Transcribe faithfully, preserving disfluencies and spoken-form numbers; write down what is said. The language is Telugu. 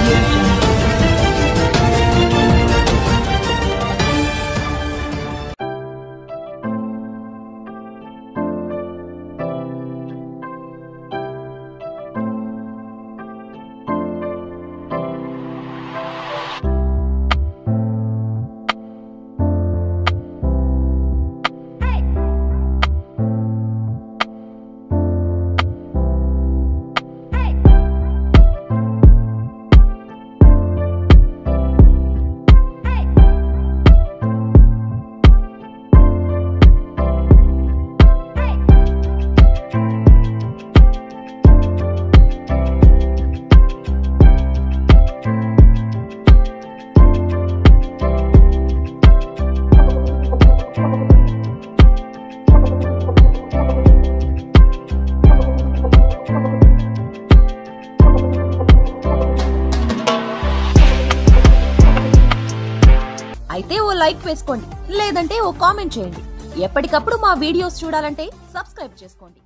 audio jungle. అయితే ఓ లైక్ వేసుకోండి, లేదంటే ఓ కామెంట్ చేయండి. ఎప్పటికప్పుడు మా వీడియోస్ చూడాలంటే సబ్స్క్రైబ్ చేసుకోండి.